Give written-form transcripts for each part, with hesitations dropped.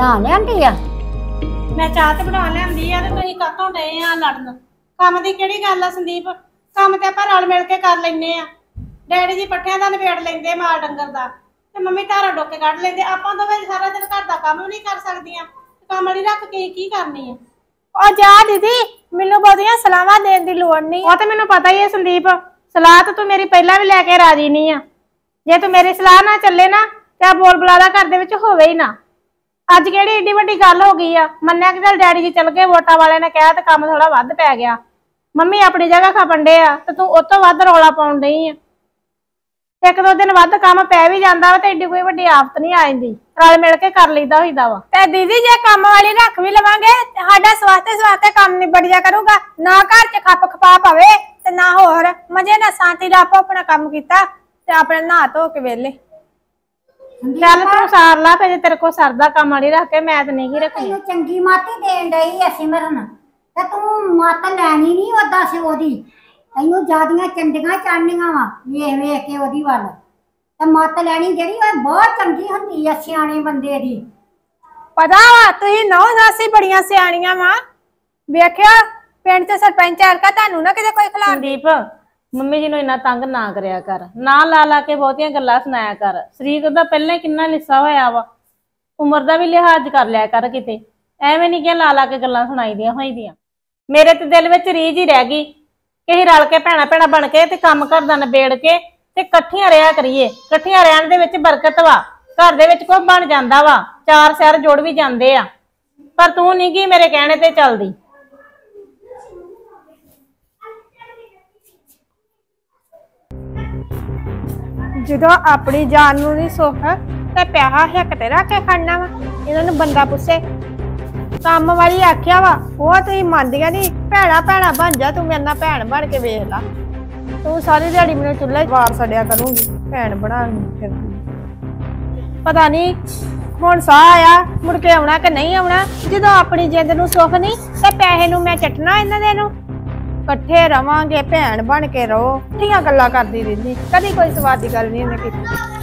ਬਣਾ ਲਿਆਂਦੀ ਆ? ਮੈਂ ਚਾਹ ਤੇ ਬਣਾ ਲਿਆਂਦੀ ਆ ਤੇ ਤੁਸੀਂ ਕਾਹਤੋਂ ਡਏ ਆ ਲੜਨ? ਕੰਮ ਦੀ ਕਿਹੜੀ ਗੱਲ ਆ ਸੰਦੀਪ? ਕੰਮ ਤੇ ਆਪਾਂ ਰਲ ਮਿਲ ਕੇ ਕਰ ਲੈਨੇ ਆ। ਡੈਡੀ ਜੀ ਪੱਠਿਆਂ ਦਾ ਨਿਬੇੜ ਲੈਂਦੇ, ਮਾਲ ਡੰਗਰ ਦਾ, ਤੇ ਮੰਮੀ ਧਾਰਾਂ ਡੋਕੇ ਕੱਢ ਲੈਂਦੇ। ਆਪਾਂ ਤਾਂ ਫਿਰ ਸਾਰਾ ਦਿਨ ਘਰ ਦਾ ਕੰਮ ਵੀ ਨਹੀਂ ਕਰ ਸਕਦੀਆਂ। ਕੰਮ ਵਾਲੀ ਰੱਖ ਕੇ ਕੀ ਕਰਨੀ ਆ? ਉਹ ਜਾ ਦੀਦੀ, ਮੈਨੂੰ ਬਹੁਤੀਆਂ ਸਲਾਹਾਂ ਦੇਣ ਦੀ ਲੋੜ ਨਹੀਂ। ਉਹ ਤੇ ਮੈਨੂੰ ਪਤਾ ਹੀ ਹੈ ਸੰਦੀਪ, ਸਲਾਹ ਤਾਂ ਤੂੰ ਮੇਰੀ ਪਹਿਲਾਂ ਵੀ ਲੈ ਕੇ ਰਾਜੀ ਨਹੀਂ ਆ। ਜੇ ਤੂੰ ਮੇਰੀ ਸਲਾਹ ਨਾ ਚੱਲੇ ਨਾ ਤੇ ਆ ਬੋਲ ਬੁਲਾਦਾ ਘਰ ਦੇ ਵਿੱਚ ਹੋਵੇ ਹੀ ਨਾ। ਅੱਜ ਕਿਹੜੀ ਏਡੀ ਵੱਡੀ ਗੱਲ ਹੋ ਗਈ ਆ? ਮੰਨਿਆ ਕਿ ਚੱਲ ਡੈਡੀ ਜੀ ਚੱਲ ਗਏ, ਵੋਟਾਂ ਵਾਲਿਆਂ ਨੇ ਕਿਹਾ ਤੇ ਕੰਮ ਥੋੜਾ ਵੱਧ ਪੈ ਗਿਆ। ਮੰਮੀ ਆਪਣੀ ਜਗ੍ਹਾ ਖਪਣ ਡੇ ਆ ਤੇ ਤੂੰ ਉਹ ਤੋਂ ਵੱਧ ਰੌਲਾ ਪਾਉਣ ਡਈ ਆ। ਇੱਕ ਦੋ ਦਿਨ ਵੱਧ ਕੰਮ ਪੈ ਵੀ ਜਾਂਦਾ ਵਾ ਤੇ ਏਡੀ ਕੋਈ ਵੱਡੀ ਆਫਤ ਨਹੀਂ ਆ ਜਾਂਦੀ। ਰਲ ਮਿਲ ਕੇ ਕਰ ਲਈਦਾ ਹੋਈਦਾ ਵਾ। ਤੇ ਦੀਦੀ ਜੇ ਕੰਮ ਵਾਲੀ ਰੱਖ ਵੀ ਲਵਾਂਗੇ ਸਾਡਾ ਸਵਾਸਤੇ ਕੰਮ ਨਿਬੜ ਜਾ ਕਰੂਗਾ। ਨਾ ਘਰ 'ਚ ਖੱਪ ਖਪਾ ਪਵੇ ਤੇ ਨਾ ਹੋਰ ਮਜੇ ਨਾਲ ਸ਼ਾਂਤੀ ਨਾਲ ਆਪੋ ਆਪਣਾ ਕੰਮ ਕੀਤਾ ਤੇ ਆਪਣੇ ਨਹਾ ਧੋ ਕੇ ਵੇਲੇ। ਚੱਲ ਤੂੰ ਸਾਰ ਲਾ ਤੇ ਜੇ ਤੇਰੇ ਕੋਲ ਸਰਦਾ ਕੰਮ ਵਾਲੀ ਰੱਖ ਕੇ, ਮੈਂ ਤੇ ਨਹੀਂ ਰੱਖਣੀ। ਤੈਨੂੰ ਚੰਗੀ ਮਾਤੀ ਦੇਣ ਡਈ ਐ ਸਿਮਰਨ, ਤੇ ਤੂੰ ਮੱਤ ਲੈਣੀ ਨਹੀਂ ਉਹਦਾ ਸੀ ਉਹਦੀ। ਤੈਨੂੰ ਜਿਆਦੀਆਂ ਚੰਡੀਆਂ ਚਾਣੀਆਂ ਵਾ ਵੇਖ ਵੇਖ ਕੇ ਉਹਦੀ ਵੱਲ, ਤੇ ਮੱਤ ਲੈਣੀ ਜਿਹੜੀ ਉਹ ਬਹੁਤ ਚੰਗੀ ਹੁੰਦੀ ਆ ਸਿਆਣੇ ਬੰਦੇ ਦੀ। ਪਤਾ ਵਾ ਤੁਸੀਂ ਨੌ ਸਾਸੀ ਬੜੀਆਂ ਸਿਆਣੀਆਂ ਵਾ। ਵੇਖਿਆ ਪਿੰਡ 'ਚ ਸਰਪੰਚ ਆਰਕਾ ਤੁਹਾਨੂੰ ਨਾ ਕਿਤੇ ਕੋਈ ਖਿਲਾਫ। ਸੰਦੀਪ, ਮੰਮੀ ਜੀ ਨੂੰ ਇੰਨਾ ਤੰਗ ਨਾ ਕਰਿਆ ਕਰ, ਨਾ ਲਾ ਲਾ ਕੇ ਬਹੁਤੀਆਂ ਗੱਲਾਂ ਸੁਣਾਇਆ ਕਰ। ਸਰੀਰ ਉਹਦਾ ਪਹਿਲਾਂ ਹੀ ਕਿੰਨਾ ਲਿੱਸਾ ਹੋਇਆ ਵਾ, ਉਮਰ ਦਾ ਵੀ ਲਿਹਾਜ਼ ਕਰ ਲਿਆ ਕਰ ਕਿਤੇ। ਐਵੇਂ ਨਹੀਂ ਕਿ ਲਾ ਲਾ ਕੇ ਗੱਲਾਂ ਸੁਣਾਈ ਦੀਆਂ ਹੋਈਆਂ। ਮੇਰੇ ਤੇ ਦਿਲ ਵਿੱਚ ਰੀਝ ਹੀ ਰਹਿ ਗਈ ਕਿ ਅਸੀਂ ਰਲ ਕੇ ਭੈਣਾ ਭੈਣਾ ਬਣ ਕੇ ਤੇ ਕੰਮ ਘਰ ਦਾ ਨਿਬੇੜ ਕੇ ਤੇ ਇਕੱਠੀਆਂ ਰਿਹਾ ਕਰੀਏ। ਇਕੱਠੀਆਂ ਰਹਿਣ ਦੇ ਵਿੱਚ ਬਰਕਤ ਵਾ, ਘਰ ਦੇ ਵਿੱਚ ਕੋਈ ਬਣ ਜਾਂਦਾ ਵਾ, ਚਾਰ ਸਿਰ ਜੁੜ ਵੀ ਜਾਂਦੇ ਆ। ਪਰ ਤੂੰ ਨਹੀਂ ਗਈ ਮੇਰੇ ਕਹਿਣੇ ਤੇ ਚੱਲਦੀ। ਜਦੋਂ ਆਪਣੀ ਜਾਨ ਨੂੰ ਨਹੀਂ ਸੁੱਖ ਤੇ ਪਿਆਹਾ ਹਿੱਕ ਤੇ ਰੱਖ ਕੇ ਖੜਨਾ ਵਾ। ਇਹਨਾਂ ਨੂੰ ਬੰਦਾ ਪੁੱਛੇ ਕੰਮ ਵਾਲੀ ਆਖਿਆ ਵਾ, ਉਹ ਤੁਸੀਂ ਮੰਨਦੀਆਂ ਨਹੀਂ। ਭੈਣਾ ਭੈਣਾ ਬਣ ਜਾ, ਤੂੰ ਮੇਰੇ ਨਾਲ ਭੈਣ ਬਣ ਕੇ ਵੇਖ ਲਾ। ਤੂੰ ਸਾਰੀ ਦਿਹਾੜੀ ਮੈਨੂੰ ਚੁੱਲ੍ਹੇ ਵਾਰ ਛੱਡਿਆ ਕਰੂੰਗੀ, ਭੈਣ ਬਣਾ ਫਿਰਦੀ। ਪਤਾ ਨਹੀਂ ਹੁਣ ਸਾਹ ਆਇਆ ਮੁੜ ਕੇ ਆਉਣਾ ਕਿ ਨਹੀਂ ਆਉਣਾ। ਜਦੋਂ ਆਪਣੀ ਜਿੰਦ ਨੂੰ ਸੁੱਖ ਨਹੀਂ ਤੇ ਪੈਸੇ ਨੂੰ ਮੈਂ ਚੱਟਣਾ ਇਹਨਾਂ ਦੇ ਨੂੰ। ਇਕੱਠੇ ਰਵਾਂਗੇ, ਭੈਣ ਬਣ ਕੇ ਰਹੋ। ਠੀਆਂ ਗੱਲਾਂ ਕਰਦੀ ਰਹਿੰਦੀ, ਕਦੀ ਕੋਈ ਸਵਾਦ ਦੀ ਗੱਲ ਨਹੀਂ ਇਹਨੇ ਕੀਤੀ।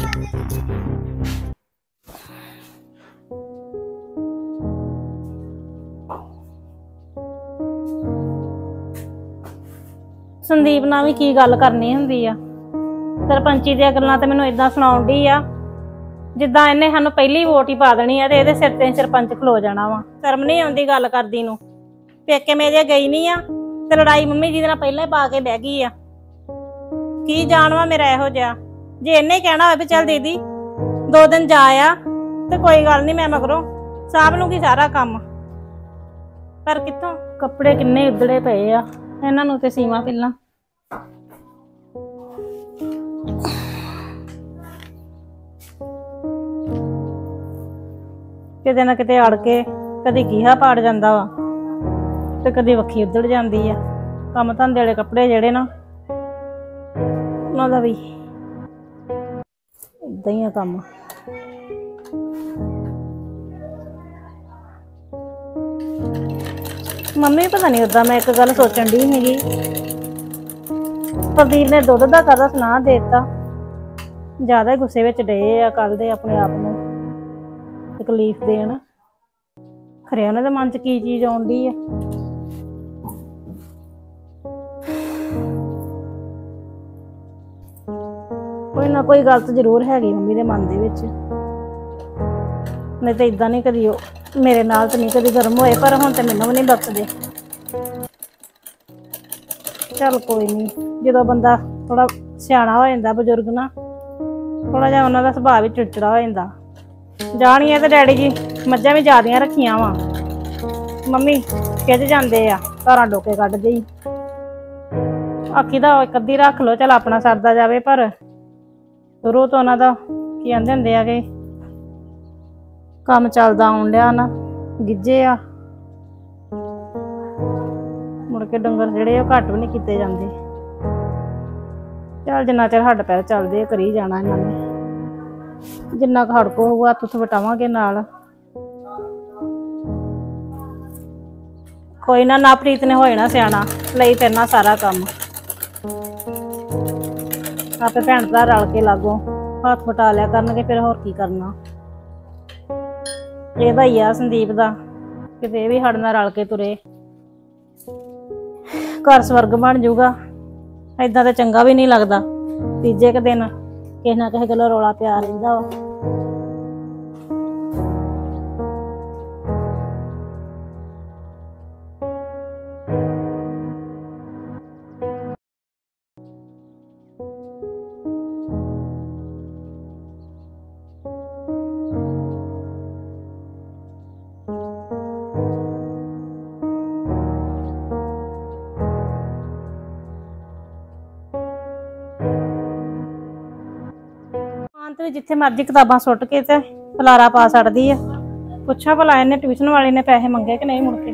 ਸੰਦੀਪ ਨਾਲ ਵੀ ਕੀ ਗੱਲ ਕਰਨੀ ਹੁੰਦੀ ਆ? ਸਰਪੰਚੀ ਦੀਆਂ ਗੱਲਾਂ ਤੇ ਮੈਨੂੰ ਏਦਾਂ ਸੁਣਾਉਣ ਡਈ ਆ ਜਿੱਦਾਂ ਇਹਨੇ ਸਾਨੂੰ ਪਹਿਲੀ ਵੋਟ ਹੀ ਪਾ ਦੇਣੀ ਆ ਤੇ ਇਹਦੇ ਸਿਰ ਤੇ ਸਰਪੰਚ ਖਲੋ ਜਾਣਾ ਵਾ। ਸ਼ਰਮ ਨਹੀਂ ਆਉਂਦੀ ਗੱਲ ਕਰਦੀ ਨੂੰ? ਪੇਕੇ ਮੇਰੇ ਗਈ ਨਹੀਂ ਆ ਤੇ ਲੜਾਈ ਮੰਮੀ ਜੀ ਦੇ ਨਾਲ ਪਹਿਲਾਂ ਹੀ ਪਾ ਕੇ ਬਹਿ ਗਈ ਆ। ਕੀ ਜਾਣਵਾ ਮੇਰਾ ਇਹੋ ਜਿਹਾ? ਜੇ ਇਹਨੇ ਹੀ ਕਹਿਣਾ ਹੋਵੇ ਵੀ ਚੱਲ ਦੀਦੀ 2 ਦਿਨ ਜਾ ਆ ਤੇ ਕੋਈ ਗੱਲ ਨਹੀਂ, ਮੈਂ ਮਗਰੋਂ ਸਾਂਭ ਲੂੰਗੀ ਸਾਰਾ ਕੰਮ। ਪਰ ਕਿੱਥੋਂ? ਕੱਪੜੇ ਕਿੰਨੇ ਉਧੜੇ ਪਏ ਆ, ਇਹਨਾਂ ਨੂੰ ਤੇ ਸੀਮਾ ਪਹਿਲਾਂ। ਕਿਤੇ ਨਾ ਕਿਤੇ ਅੜ ਕੇ ਕਦੀ ਗੀਹਾ ਪਾੜ ਜਾਂਦਾ ਵਾ ਤੇ ਕਦੀ ਵੱਖੀ ਉੱਧੜ ਜਾਂਦੀ ਆ। ਕੰਮ ਧੰਦੇ ਵਾਲੇ ਕੱਪੜੇ ਜਿਹੜੇ ਨਾ ਉਹਨਾਂ ਦਾ ਵੀ ਏਦਾਂ ਹੀ ਆ ਕੰਮ। ਮੰਮੀ ਪਤਾ ਨਹੀਂ ਓਦਾਂ ਮੈਂ ਇੱਕ ਗੱਲ ਸੋਚਣ ਡਈ ਸੀਗੀ, ਪ੍ਰਦੀਪ ਨੇ ਦੁੱਧ ਦਾ ਕਾਹਦਾ ਸੁਨਾਹ ਦੇ ਦਿੱਤਾ। ਜ਼ਿਆਦਾ ਹੀ ਗੁੱਸੇ ਵਿੱਚ ਡਏ ਆ ਕੱਲ ਦੇ, ਆਪਣੇ ਆਪ ਨੂੰ ਤਕਲੀਫ ਦੇਣ। ਖਰੇ ਉਹਨਾਂ ਦੇ ਮਨ 'ਚ ਕੀ ਚੀਜ਼ ਆਉਂਦੀ ਆ। ਕੋਈ ਨਾ ਕੋਈ ਗੱਲ ਤਾਂ ਜ਼ਰੂਰ ਹੈਗੀ ਮੰਮੀ ਦੇ ਮਨ ਦੇ ਵਿੱਚ। ਨਹੀਂ ਤਾਂ ਇਦਾਂ ਨਹੀਂ ਕਦੀ ਉਹ ਮੇਰੇ ਨਾਲ ਤਾਂ ਨਹੀਂ ਕਦੀ ਗਰਮ ਹੋਏ, ਪਰ ਹੁਣ ਤੇ ਮੈਨੂੰ ਵੀ ਨਹੀਂ ਬਖਸ਼ਦੇ। ਚੱਲ ਕੋਈ ਨਹੀਂ, ਜਦੋਂ ਬੰਦਾ ਥੋੜਾ ਸਿਆਣਾ ਹੋ ਜਾਂਦਾ, ਬਜ਼ੁਰਗ ਨਾ ਥੋੜਾ ਜਿਹਾ ਉਹਨਾਂ ਦਾ ਸੁਭਾਅ ਵੀ ਚਿੜਚਿੜਾ ਹੋ ਜਾਂਦਾ। ਜਾਣੀਆਂ ਤੇ ਡੈਡੀ ਜੀ ਮੱਝਾਂ ਵੀ ਜ਼ਿਆਦੀਆਂ ਰੱਖੀਆਂ ਵਾ, ਮੰਮੀ ਖਿੱਚ ਜਾਂਦੇ ਆ, ਧਾਰਾਂ ਡੋਕੇ ਕੱਢਦੇ ਹੀ। ਆਖੀ ਦਾ ਇੱਕ ਅੱਧੀ ਰੱਖ ਲਓ, ਚੱਲ ਆਪਣਾ ਸਰਦਾ ਜਾਵੇ। ਪਰ ਸ਼ੁਰੂ ਤੋਂ ਉਹਨਾਂ ਦਾ ਕੀ ਕਹਿੰਦੇ ਹੁੰਦੇ ਆ ਕਿ ਕੰਮ ਚੱਲਦਾ ਆਉਣ ਡਿਆ ਨਾ, ਗਿੱਜੇ ਆ। ਮੁੜ ਕੇ ਡੰਗਰ ਜਿਹੜੇ ਉਹ ਘੱਟ ਵੀ ਨਹੀਂ ਕੀਤੇ ਜਾਂਦੇ। ਚੱਲ ਜਿੰਨਾ ਚਿਰ ਹੱਡ ਪੈਰ ਚੱਲਦੇ ਕਰੀ ਜਾਣਾ ਇਹਨਾਂ ਨੇ। ਜਿੰਨਾ ਕੁ ਹੜਕੋ ਹੋਊਗਾ ਹੱਥ ਵਟਾਵਾਂਗੇ ਨਾਲ। ਕੋਈ ਨਾ, ਨਾ ਪ੍ਰੀਤ ਨੇ ਹੋ ਜਾਣਾ ਸਿਆਣਾ, ਲਈ ਤੇਰੇ ਨਾਲ ਸਾਰਾ ਕੰਮ। ਆਪੇ ਭੈਣ ਭਰਾ ਰਲ ਕੇ ਲਾਗੋ ਹੱਥ ਵਟਾ ਲਿਆ ਕਰਨਗੇ, ਫਿਰ ਹੋਰ ਕੀ ਕਰਨਾ। ਇਹਦਾ ਹੀ ਆ ਸੰਦੀਪ ਦਾ, ਕਿਤੇ ਇਹ ਵੀ ਸਾਡੇ ਨਾਲ ਰਲ ਕੇ ਤੁਰੇ ਘਰ ਸਵਰਗ ਬਣ ਜਾਊਗਾ। ਏਦਾਂ ਤਾਂ ਚੰਗਾ ਵੀ ਨਹੀਂ ਲੱਗਦਾ, ਤੀਜੇ ਕੁ ਦਿਨ ਕਿਸੇ ਨਾ ਕਿਸੇ ਗੱਲੋਂ ਰੌਲਾ ਪਿਆ ਰਹਿੰਦਾ ਵਾ। ਤੇ ਜਿੱਥੇ ਮਰਜ਼ੀ ਕਿਤਾਬਾਂ ਸੁੱਟ ਕੇ ਤੇ ਖਲਾਰਾ ਪਾ ਛੱਡਦੀ ਆ। ਪੁੱਛਾਂ ਭਲਾ ਇਹਨੇ ਟਿਊਸ਼ਨ ਵਾਲੇ ਨੇ ਪੈਸੇ ਮੰਗੇ ਕਿ ਨਹੀਂ ਮੁੜ ਕੇ।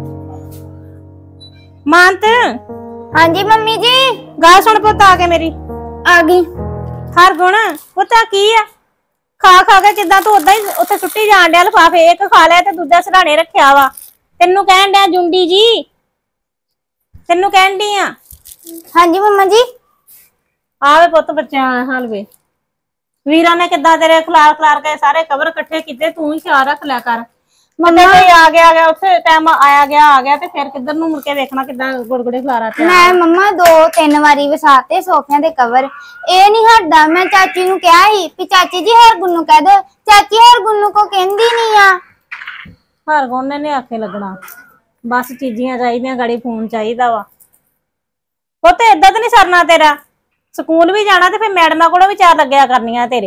ਮਾਨਤ, ਹਾਂਜੀ ਮੰਮੀ ਜੀ। ਗੱਲ ਸੁਣ ਪੁੱਤ ਆ ਕੇ ਮੇਰੀ। ਆ ਗਈ। ਹਰ ਗੁਣ ਪੁੱਤਾ ਕੀ ਆ? ਖਾ ਖਾ ਕੇ ਕਿਦਾਂ ਤੂੰ ਉਦਾਂ ਹੀ ਉੱਥੇ ਸੁੱਟੀ ਜਾਣ ਡਿਆ ਲਿਫਾਫੇ। ਇੱਕ ਖਾ ਲਿਆ ਤੇ ਦੂਜਾ ਸਰਾਣੇ ਰੱਖਿਆ ਵਾ। ਤੈਨੂੰ ਕਹਿਣ ਡਿਆ ਜੁੰਡੀ ਜੀ, ਤੈਨੂੰ ਕਹਿਣ ਡਈ ਆ। ਹਾਂਜੀ ਮੰਮਾ ਜੀ। ਆਵੇ ਪੁੱਤ ਬੱਚਿਆਂ ਦਾ ਹਾਲ ਵੇ। ਵੀਰਾਂ ਨੇ ਕਿੱਦਾਂ ਤੇਰੇ ਖਲਾਰ ਕੇ ਸਾਰੇ ਕਵਰ ਇਕੱਠੇ ਕੀਤੇ, ਤੂੰ ਹੀ ਖਿਆਲ ਰੱਖ ਲਿਆ ਕਰ। ਮੰਮਾ ਆ ਗਿਆ ਉੱਥੇ ਟਾਈਮ ਆ ਗਿਆ ਤੇ ਫਿਰ ਕਿੱਧਰ ਨੂੰ ਮੁੜ ਕੇ ਵੇਖਣਾ ਕਿੱਦਾਂ ਗੁੜਗੁੜੇ ਖਲਾਰਾ ਪਿਆ। ਮੈਂ ਮੰਮਾ 2-3 ਵਾਰੀ ਵਸਾਤੇ ਸੋਫਿਆਂ ਦੇ ਕਵਰ, ਇਹ ਨਹੀਂ ਹਟਦਾ। ਮੈਂ ਚਾਚੀ ਨੂੰ ਕਿਹਾ ਸੀ ਵੀ ਚਾਚੀ ਜੀ ਹਰਗੁਣ ਨੂੰ ਕਹਿ ਦੋ, ਚਾਚੀ ਹਰਗੁਣ ਨੂੰ ਕੋ ਕਹਿੰਦੀ ਨਹੀਂ ਆ। ਹਰਗੁਣ ਨੇ ਆਖੇ ਲੱਗਣਾ, ਬਸ ਚੀਜ਼ੀਆਂ ਚਾਹੀਦੀਆਂ, ਗਾੜੀ ਫੋਨ ਚਾਹੀਦਾ ਵਾ। ਉਹ ਤੇ ਏਦਾਂ ਤਾਂ ਨਹੀਂ ਸਰਨਾ ਤੇਰਾ। ਸਕੂਲ ਵੀ ਜਾਣਾ ਤੇ ਫਿਰ ਮੈਡਮਾਂ ਕੋਲੋਂ ਵੀ ਚਾਰ ਲੱਗਿਆ ਕਰਨੀਆਂ ਤੇਰੇ।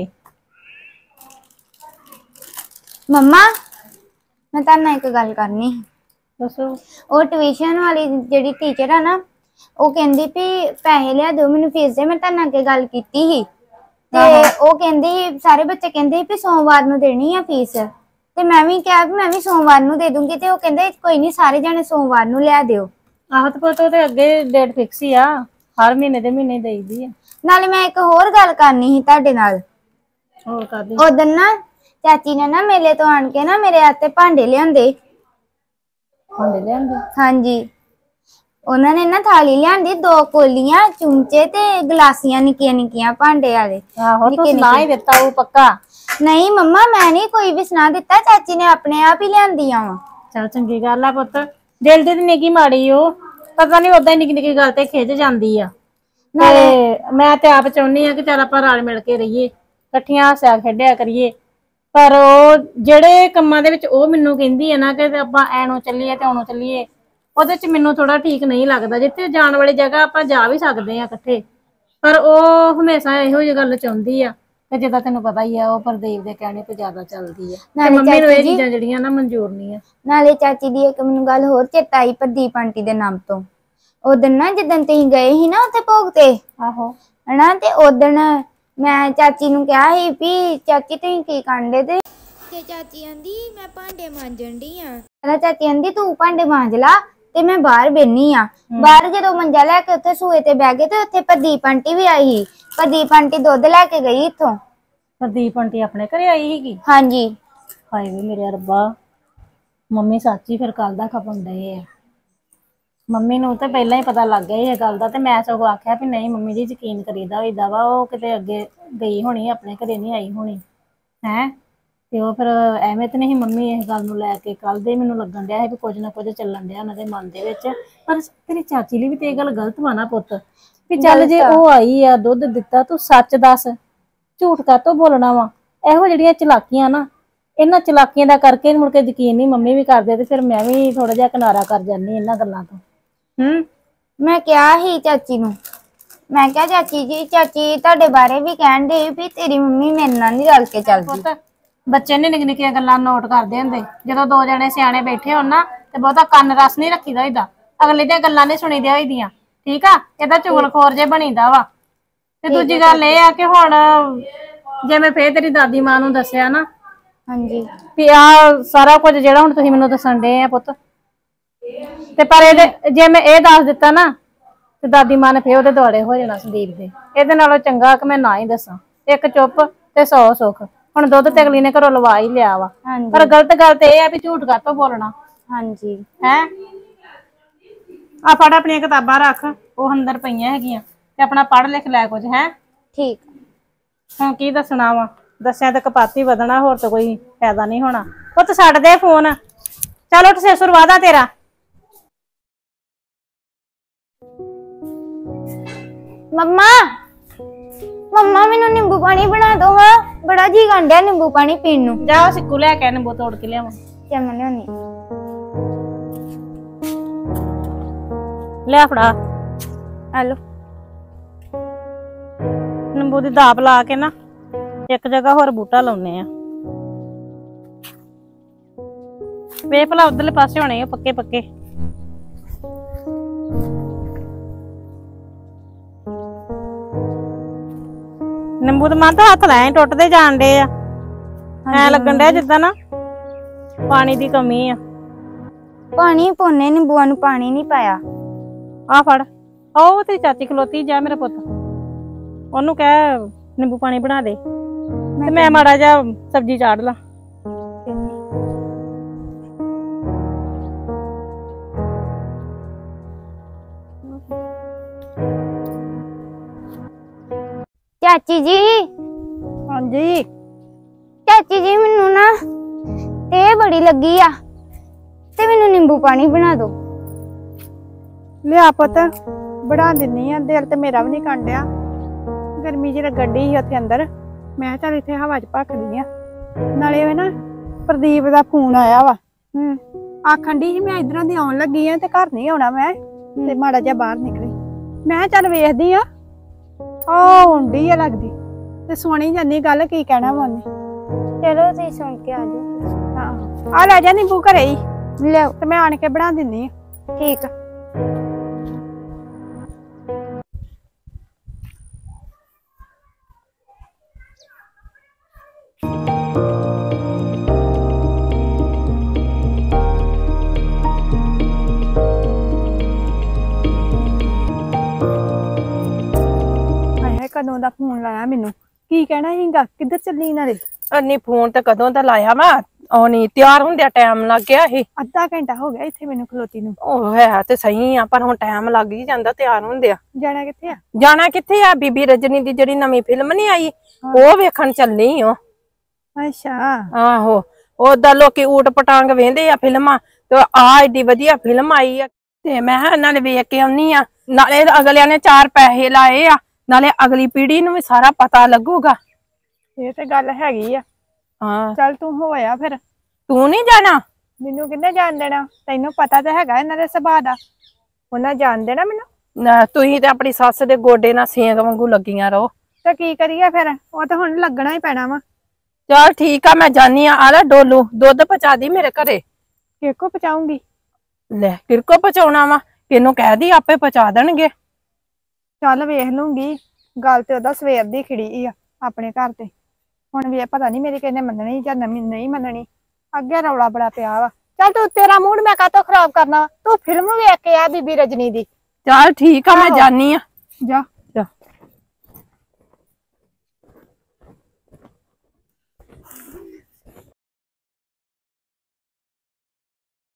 ਮੰਮਾ ਮੈਂ ਤੁਹਾਨੂੰ ਨਾਲ ਇੱਕ ਗੱਲ ਕਰਨੀ। ਦੱਸੋ। ਉਹ ਟਿਊਸ਼ਨ ਵਾਲੀ ਜਿਹੜੀ ਟੀਚਰ ਆ ਨਾ, ਉਹ ਕਹਿੰਦੀ ਵੀ ਪੈਸੇ ਲਿਆ ਦਿਓ ਮੈਨੂੰ ਫੀਸ ਦੇ। ਮੈਂ ਤੁਹਾਨੂੰ ਅੱਗੇ ਗੱਲ ਕੀਤੀ ਸੀ ਤੇ ਉਹ ਕਹਿੰਦੀ ਸਾਰੇ ਬੱਚੇ ਕਹਿੰਦੇ ਵੀ ਸੋਮਵਾਰ ਨੂੰ ਦੇਣੀ ਆ ਫੀਸ, ਤੇ ਮੈਂ ਵੀ ਕਿਹਾ ਵੀ ਮੈਂ ਵੀ ਸੋਮਵਾਰ ਨੂੰ ਦੇ ਦੂੰਗੀ। ਤੇ ਉਹ ਕਹਿੰਦੇ ਕੋਈ ਨਹੀਂ ਸਾਰੇ ਜਾਣੇ ਸੋਮਵਾਰ ਨੂੰ ਲਿਆ ਦਿਓ। ਆਹੋ ਤੇ ਪੁੱਤ ਉਹਦੇ ਅੱਗੇ ਡੇਟ ਫਿਕਸ ਹੀ ਆ, ਹਰ ਮਹੀਨੇ ਦੇ ਮਹੀਨੇ ਦੇਈਦੀ ਆ। ਨਾਲੇ ਮੈਂ ਇੱਕ ਹੋਰ ਗੱਲ ਕਰਨੀ ਸੀ ਤੁਹਾਡੇ ਨਾਲ। ਹੋਰ ਕਰਦੀ। ਉਦੋਂ ਨਾ ਚਾਚੀ ਨੇ ਨਾ ਮੇਲੇ ਤੋਂ ਆਣ ਕੇ ਨਾ ਮੇਰੇ ਹੱਥੇ ਭਾਂਡੇ ਲਿਆਂਦੇ। ਭਾਂਡੇ ਲਿਆਂਦੇ? ਹਾਂਜੀ, ਉਹਨਾਂ ਨੇ ਨਾ ਥਾਲੀ ਲਿਆਂਦੀ, 2 ਕੋਲੀਆਂ, ਚਮਚੇ ਤੇ ਗਲਾਸੀਆਂ ਨਿੱਕੀਆਂ ਨਿੱਕੀਆਂ ਭਾਂਡੇ ਵਾਲੇ। ਆਹੋ ਤੂੰ ਸੁਣਾ ਹੀ ਦਿੱਤਾ ਉਹ ਪੱਕਾ। ਨਹੀਂ ਮੰਮਾ ਮੈਂ ਨਹੀਂ ਕੋਈ ਵੀ ਸੁਣਾ ਦਿੱਤਾ, ਚਾਚੀ ਨੇ ਆਪਣੇ ਆਪ ਹੀ ਲਿਆਂਦੀਆਂ ਵਾ। ਚਲ ਚੰਗੀ ਗੱਲ ਆ ਪੁੱਤ, ਦਿਲ ਦੀ ਤੇ ਨਿੱਕੀ ਮਾੜੀ ਉਹ, ਪਤਾ ਨਹੀਂ ਓਦਾਂ ਹੀ ਨਿੱਕੀ ਨਿੱਕੀ ਗੱਲ ਤੇ ਖਿੱਚ ਜਾਂਦੀ ਆ। ਤੇ ਮੈਂ ਤੇ ਆਪ ਚਾਹੁੰਦੀ ਆ ਕਿ ਚੱਲ ਆਪਾਂ ਰਲ ਮਿਲ ਕੇ ਰਹੀਏ, ਇਕੱਠੀਆਂ ਹੱਸਿਆ ਖੇਡਿਆ ਕਰੀਏ। ਪਰ ਉਹ ਜਿਹੜੇ ਕੰਮਾਂ ਦੇ ਵਿੱਚ ਉਹ ਮੈਨੂੰ ਕਹਿੰਦੀ ਹੈ ਨਾ ਕਿ ਆਪਾਂ ਐਨੋਂ ਚੱਲੀਏ ਤੇ ਉਹਨੋਂ ਚੱਲੀਏ, ਉਹਦੇ ਚ ਮੈਨੂੰ ਥੋੜਾ ਠੀਕ ਨਹੀਂ ਲੱਗਦਾ। ਜਿੱਥੇ ਜਾਣ ਵਾਲੀ ਜਗ੍ਹਾ ਆਪਾਂ ਜਾ ਵੀ ਸਕਦੇ ਆ ਇਕੱਠੇ, ਪਰ ਉਹ ਹਮੇਸ਼ਾ ਇਹੋ ਜਿਹੀ ਗੱਲ ਚਾਹੁੰਦੀ ਆ। ਤੇ ਜਿੱਦਾਂ ਤੈਨੂੰ ਪਤਾ ਹੀ ਆ ਉਹ ਪ੍ਰਦੀਪ ਦੇ ਕਹਿਣੇ ਤੇ ਜ਼ਿਆਦਾ ਚੱਲਦੀ ਆ। ਤੇ ਮੰਮੀ ਨੂੰ ਇਹ ਚੀਜ਼ਾਂ ਜਿਹੜੀਆਂ ਨਾ ਮਨਜ਼ੂਰ ਨਹੀਂ ਆ। ਨਾਲੇ ਚਾਚੀ ਦੀ ਇੱਕ ਮੈਨੂੰ ਗੱਲ ਹੋਰ ਚੇਤਾ ਆਈ ਪ੍ਰਦੀਪ ਆਂਟੀ ਦੇ ਨਾਮ ਤੋਂ। ਉਦਣ ਨਾ ਜਿੱਦਣ ਤੁਸੀਂ ਗਏ ਸੀ ਨਾ ਉੱਥੇ ਭੋਗ ਤੇ, ਆਹੋ ਹਨਾ, ਤੇ ਉਦਣ ਮੈਂ ਚਾਚੀ ਨੂੰ ਕਿਹਾ ਸੀ ਵੀ ਚਾਚੀ ਤੁਸੀਂ ਕੀ ਕਰਦੇ ਤੇ ਚਾਚੀ ਆਂਦੀ ਮੈਂ ਭਾਂਡੇ ਮਾਂਜਣ ਡਈ ਆ। ਚਾਚੀ ਆਂਦੀ ਤੂੰ ਭਾਂਡੇ ਮਾਂਜ ਲਾ ਤੇ ਮੈਂ ਬਾਹਰ ਬੈਠੀ ਆ। ਬਾਹਰ ਜਦੋਂ ਮੰਜਾ ਲੈ ਕੇ ਉੱਥੇ ਸੂਏ ਤੇ ਬਹਿ ਗਏ ਤੇ ਉੱਥੇ ਪ੍ਰਦੀਪ ਆਂਟੀ ਵੀ ਆਈ ਸੀ। ਪ੍ਰਦੀਪ ਆਂਟੀ ਦੁੱਧ ਲੈ ਕੇ ਗਈ ਇੱਥੋਂ। ਪ੍ਰਦੀਪ ਆਂਟੀ ਆਪਣੇ ਘਰੇ ਆਈ ਸੀਗੀ? ਹਾਂਜੀ। ਹਾਏ ਵੇ ਮੇਰੇ ਰੱਬਾ, ਮੰਮੀ ਸੱਚੀ ਫਿਰ ਕੱਲ ਦਾ ਖਪਣ ਡਏ ਆ। ਮੰਮੀ ਨੂੰ ਤੇ ਪਹਿਲਾਂ ਹੀ ਪਤਾ ਲੱਗ ਗਿਆ ਇਹ ਗੱਲ ਦਾ, ਤੇ ਮੈਂ ਸਗੋਂ ਆਖਿਆ ਵੀ ਨਹੀਂ ਮੰਮੀ ਜੀ ਯਕੀਨ ਕਰੀਦਾ ਹੋਈਦਾ ਵਾ, ਉਹ ਕਿਤੇ ਅੱਗੇ ਗਈ ਹੋਣੀ, ਆਪਣੇ ਘਰੇ ਨਹੀਂ ਆਈ ਹੋਣੀ ਹੈ। ਤੇ ਉਹ ਫਿਰ ਐਵੇਂ ਤੇ ਨਹੀਂ ਮੰਮੀ ਇਸ ਗੱਲ ਨੂੰ ਲੈ ਕੇ। ਕੱਲ ਦੇ ਮੈਨੂੰ ਲੱਗਣ ਡਿਆ ਹੈ ਵੀ ਕੁਝ ਨਾ ਕੁਝ ਚੱਲਣ ਡਿਆ ਉਹਨਾਂ ਦੇ ਮਨ ਦੇ ਵਿੱਚ। ਪਰ ਤੇਰੀ ਚਾਚੀ ਲਈ ਵੀ ਤੇ ਇਹ ਗੱਲ ਗਲਤ ਵਾ ਨਾ ਪੁੱਤ, ਵੀ ਚੱਲ ਜੇ ਉਹ ਆਈ ਆ ਦੁੱਧ ਦਿੱਤਾ, ਤੂੰ ਸੱਚ ਦੱਸ, ਝੂਠ ਕਾਹਤੋਂ ਬੋਲਣਾ ਵਾ। ਇਹੋ ਜਿਹੜੀਆਂ ਚਲਾਕੀਆਂ ਨਾ, ਇਹਨਾਂ ਚਲਾਕੀਆਂ ਦਾ ਕਰਕੇ ਮੁੜ ਕੇ ਯਕੀਨ ਨਹੀਂ ਮੰਮੀ ਵੀ ਕਰਦੇ, ਤੇ ਫਿਰ ਮੈਂ ਵੀ ਥੋੜਾ ਜਿਹਾ ਕਿਨਾਰਾ ਕਰ ਜਾਂਦੀ ਇਹਨਾਂ ਗੱਲਾਂ ਤੋਂ। ਮੈਂ ਕਿਹਾ ਸੀ ਚਾਚੀ ਨੂੰ, ਮੈਂ ਕਿਹਾ ਚਾਚੀ ਜੀ, ਚਾਚੀ ਤੁਹਾਡੇ ਬਾਰੇ ਵੀ ਕਹਿਣ ਦੇ ਵੀ ਤੇਰੀ ਮੰਮੀ ਮੇਰੇ ਨਾਲ ਨਹੀਂ ਰਲ ਕੇ ਚੱਲਦੀ। ਬੱਚੇ ਨੇ ਨਿੱਕੀਆਂ ਨਿੱਕੀਆਂ ਗੱਲਾਂ ਨੋਟ ਕਰਦੇ ਹੁੰਦੇ। ਜਦੋਂ 2 ਜਣੇ ਸਿਆਣੇ ਬੈਠੇ ਹੋਣ ਨਾ ਤੇ ਬਹੁਤਾ ਕੰਨ ਰਸ ਨਹੀਂ ਰੱਖੀਦਾ ਹੋਈਦਾ, ਅਗਲੇ ਦੀਆਂ ਗੱਲਾਂ ਨਹੀਂ ਸੁਣੀਦੀਆਂ ਹੋਈਦੀਆਂ, ਠੀਕ ਆ। ਇਹਦਾ ਚੁਗਲਖੋਰ ਜੇ ਬਣੀਦਾ ਵਾ। ਤੇ ਦੂਜੀ ਗੱਲ ਇਹ ਆ ਕਿ ਹੁਣ ਜੇ ਮੈਂ ਫੇਰ ਤੇਰੀ ਦਾਦੀ ਮਾਂ ਨੂੰ ਦੱਸਿਆ ਨਾ, ਹਾਂਜੀ, ਵੀ ਆ ਸਾਰਾ ਕੁਝ ਜਿਹੜਾ ਹੁਣ ਤੁਸੀਂ ਮੈਨੂੰ ਦੱਸਣ ਡਏ ਆ ਪੁੱਤ, ਤੇ ਪਰ ਇਹਦੇ ਜੇ ਮੈਂ ਇਹ ਦੱਸ ਦਿੱਤਾ ਨਾ ਤੇ ਦਾਦੀ ਮਾਂ ਨੇ ਫੇਰ ਉਹਦੇ ਦੁਆਲੇ ਹੋ ਜਾਣਾ ਸੰਦੀਪ ਦੇ। ਇਹਦੇ ਨਾਲੋਂ ਚੰਗਾ ਕਿ ਮੈਂ ਨਾ ਹੀ ਦੱਸਾਂ। ਇੱਕ ਚੁੱਪ ਤੇ 100 ਸੁੱਖ। ਹੁਣ ਦੁੱਧ ਤੇ ਅਗਲੀ ਨੇ ਘਰੋਂ ਲਵਾ ਹੀ ਲਿਆ ਵਾ, ਪਰ ਗਲਤ ਗੱਲ ਤੇ ਇਹ ਆ ਵੀ ਝੂਠ ਕਾਹਤੋਂ ਬੋਲਣਾ। ਹਾਂਜੀ ਹੈ। ਆ ਫੜ ਆਪਣੀਆਂ ਕਿਤਾਬਾਂ ਰੱਖ, ਉਹ ਅੰਦਰ ਪਈਆਂ ਹੈਗੀਆਂ, ਤੇ ਆਪਣਾ ਪੜ੍ਹ ਲਿਖ ਲੈ ਕੁਝ। ਹੈ ਠੀਕ। ਹੁਣ ਕੀ ਦੱਸਣਾ ਵਾ? ਦੱਸਿਆ ਤਾਂ ਕਪਾਤੀ ਵਧਣਾ, ਹੋਰ ਤਾਂ ਕੋਈ ਫਾਇਦਾ ਨਹੀਂ ਹੋਣਾ। ਪੁੱਤ ਛੱਡ ਦੇ ਫੋਨ, ਚੱਲ ਉੱਠ ਸੇਸੁਰ ਵਾਦਾ ਤੇਰਾ। ਮੰਮਾ ਮੰਮਾ ਮੈਨੂੰ ਨਿੰਬੂ ਪਾਣੀ ਬਣਾ ਦੋ ਹਾਂ, ਬੜਾ ਜੀ ਗੰਡਿਆ ਨਿੰਬੂ ਪਾਣੀ ਪੀਣ ਨੂੰ। ਜਾ ਸਿੱਕੂ ਲੈ ਕੇ ਨਿੰਬੂ ਤੋੜ ਕੇ ਲਿਆਵਾਂ। ਚੱਲ ਮੈਂ ਲਿਆਉਣੀ। ਲੈ ਫੜਾ ਹਲੋ ਨਿੰਬੂ ਦੀ ਦਾਬ ਲਾ ਕੇ ਨਾ ਇੱਕ ਜਗ੍ਹਾ ਹੋਰ ਬੂਟਾ ਲਾਉਨੇ ਆ। ਵੇ ਭਲਾ ਉਧਰਲੇ ਪਾਸੇ ਹੋਣੇ ਆ ਪੱਕੇ ਪੱਕੇ। ਨਿੰਬੂ ਦੇ ਮਨ ਤਾਂ ਹੱਥ ਲੈ ਟੁੱਟਦੇ ਜਾਣ ਡੇ ਆ, ਐ ਲੱਗਣ ਡਿਆ ਜਿੱਦਾਂ ਨਾ ਪਾਣੀ ਦੀ ਕਮੀ ਆ। ਪਾਣੀ ਪੋਨੇ ਨਿੰਬੂਆਂ ਨੂੰ ਪਾਣੀ ਨਹੀਂ ਪਾਇਆ। ਆ ਫੜ, ਉਹ ਤੇਰੀ ਚਾਚੀ ਖਲੋਤੀ, ਜਾ ਮੇਰਾ ਪੁੱਤ ਉਹਨੂੰ ਕਹਿ ਨਿੰਬੂ ਪਾਣੀ ਬਣਾ ਦੇ ਤੇ ਮੈਂ ਮਾੜਾ ਜਿਹਾ ਸਬਜ਼ੀ ਚਾੜ ਲਾ। ਚਾਚੀ ਜੀ, ਹਾਂਜੀ ਚਾਚੀ ਜੀ ਮੈਨੂੰ ਨਾ ਤੇ ਬੜੀ ਲੱਗੀ ਆ ਤੇ ਮੈਨੂੰ ਨਿੰਬੂ ਪਾਣੀ ਬਣਾ ਦੋ। ਲਿਆ ਪੁੱਤ ਬਣਾ ਦਿੰਨੀ ਆ। ਦਿਲ ਤੇ ਮੇਰਾ ਵੀ ਨਹੀਂ ਕਾਂਡਿਆ, ਗਰਮੀ ਜਿਹੀ ਗੱਡੀ ਸੀ ਉੱਥੇ ਅੰਦਰ। ਮੈਂ ਕਿਹਾ ਚੱਲ ਇੱਥੇ ਹਵਾ 'ਚ ਭੱਖਦੀ ਆ। ਨਾਲੇ ਵੇ ਨਾ ਪ੍ਰਦੀਪ ਦਾ ਫੋਨ ਆਇਆ ਵਾ। ਆਖਣ ਡਈ ਸੀ ਮੈਂ ਇਧਰੋਂ ਦੀ ਆਉਣ ਲੱਗੀ ਆ ਤੇ ਘਰ ਨਹੀਂ ਆਉਣਾ ਮੈਂ, ਤੇ ਮਾੜਾ ਜਿਹਾ ਬਾਹਰ ਨਿਕਲੀ। ਮੈਂ ਕਿਹਾ ਚੱਲ ਵੇਖਦੀ ਆ, ਉਹ ਹੁੰਦੀ ਆ ਲੱਗਦੀ ਤੇ ਸੁਣੀ ਜਾਂਦੀ ਗੱਲ ਕੀ ਕਹਿਣਾ ਵਾ ਉਹਨੇ। ਚਲੋ ਤੁਸੀਂ ਸੁਣ ਕੇ ਆ ਜਾਓ। ਹਾਂ ਆ ਲੈ ਜਾ ਨਿੰਬੂ ਘਰੇ ਹੀ ਲਿਆਓ। ਤੇ ਮੈਂ ਆਣ ਕੇ ਬਣਾ ਦਿੰਦੀ ਆ। ਠੀਕ ਆ। ਕਦੋਂ ਦਾ ਫੋਨ ਲਾਇਆ ਮੈਨੂੰ, ਕੀ ਕਹਿਣਾ ਸੀਗਾ, ਕਿੱਧਰ ਚੱਲੀ ਇਹਨਾਂ ਦੇ? ਅੰਨੀ ਫੋਨ ਤੇ ਕਦੋਂ ਦਾ ਲਾਇਆ ਵਾ, ਉਹ ਨਹੀਂ ਤਿਆਰ ਹੁੰਦਿਆ ਟਾਈਮ ਲੱਗ ਗਿਆ ਇਹ। ਅੱਧਾ ਘੰਟਾ ਹੋ ਗਿਆ ਇੱਥੇ ਮੈਨੂੰ ਖਲੋਤੀ ਨੂੰ। ਉਹ ਹੈ ਤੇ ਸਹੀ ਆ, ਪਰ ਹੁਣ ਟਾਈਮ ਲੱਗ ਹੀ ਜਾਂਦਾ ਤਿਆਰ ਹੁੰਦਿਆ। ਜਾਣਾ ਕਿੱਥੇ ਆ? ਜਾਣਾ ਕਿੱਥੇ ਆ, ਬੀਬੀ ਰਜਨੀ ਦੀ ਜਿਹੜੀ ਨਵੀਂ ਫਿਲਮ ਨੀ ਆਈ ਉਹ ਵੇਖਣ ਚੱਲੀ ਓ। ਅੱਛਾ ਆਹੋ, ਉਹਦਾ ਲੋਕੀ ਊਟ ਪਟਾਂਗ ਵੇਂਦੇ ਆ ਫਿਲਮਾਂ, ਤੇ ਆ ਏਡੀ ਵਧੀਆ ਫਿਲਮ ਆਈ ਆ ਤੇ ਮੈਂ ਕਿਹਾ ਨਾਲੇ ਵੇਖ ਕੇ ਆਉਣੀ ਆ, ਨਾਲੇ ਅਗਲਿਆਂ ਨੇ 4 ਪੈਸੇ ਲਾਏ ਆ, ਨਾਲੇ ਅਗਲੀ ਪੀੜ੍ਹੀ ਨੂੰ ਵੀ ਸਾਰਾ ਪਤਾ ਲੱਗੂਗਾ। ਇਹ ਤੇ ਗੱਲ ਹੈਗੀ ਆ। ਹਾਂ ਚੱਲ ਤੂੰ ਹੋਇਆ ਫਿਰ। ਤੂੰ ਨਹੀਂ ਜਾਣਾ? ਮੈਨੂੰ ਕਿੰਨੇ ਜਾਣ ਦੇਣਾ, ਤੈਨੂੰ ਪਤਾ ਤਾਂ ਹੈਗਾ ਇਹਨਾਂ ਦੇ ਸੁਭਾਅ ਦਾ, ਉਹਨਾਂ ਜਾਣ ਦੇਣਾ ਮੈਨੂੰ। ਨਾ ਤੁਸੀਂ ਤੇ ਆਪਣੀ ਸੱਸ ਦੇ ਗੋਡੇ ਨਾਲ ਸੇਂਗ ਵਾਂਗੂ ਲੱਗੀਆਂ ਰਹੋ। ਤੇ ਕੀ ਕਰੀਏ ਫਿਰ, ਉਹ ਤਾਂ ਹੁਣ ਲੱਗਣਾ ਹੀ ਪੈਣਾ ਵਾ। ਚਲ ਠੀਕ ਆ, ਮੈਂ ਜਾਨੀ ਆ ਲੈ ਡੋਲੂ ਦੁੱਧ ਪਹੁੰਚਾ ਦੀ ਮੇਰੇ ਘਰੇ। ਕਿਹਕੋ ਪਹੁੰਚਾਉਂਗੀ? ਲੈ ਕਿਰਕੋ ਪਹੁੰਚਾਉਣਾ ਵਾ, ਕਿਹਨੂੰ ਕਹਿ ਦੀ ਆਪੇ ਪਹੁੰਚਾ ਦੇਣਗੇ। ਚੱਲ ਵੇਖ ਲੂੰਗੀ, ਗੱਲ ਤੇ ਉਹਦਾ ਸਵੇਰ ਦੀ ਖਿੜੀ ਆ ਆਪਣੇ ਘਰ ਤੇ। ਹੁਣ ਵੀ ਪਤਾ ਨਹੀਂ ਮੇਰੀ ਕਿਹਨੇ ਮੰਨਣੀ ਜਾਂ ਨਹੀਂ ਮੰਨਣੀ, ਅੱਗੇ ਰੌਲਾ ਬੜਾ ਪਿਆ ਵਾ। ਚੱਲ ਤੂੰ, ਤੇਰਾ ਮੂਡ ਮੈਂ ਕਾਹਤੋਂ ਖਰਾਬ ਕਰਨਾ, ਤੂੰ ਫਿਲਮ ਵੇਖ ਕੇ ਆ ਬੀਬੀ ਰਜਨੀ ਦੀ। ਚਲ ਠੀਕ ਆ, ਮੈਂ ਜਾਨੀ ਆ। ਜਾ।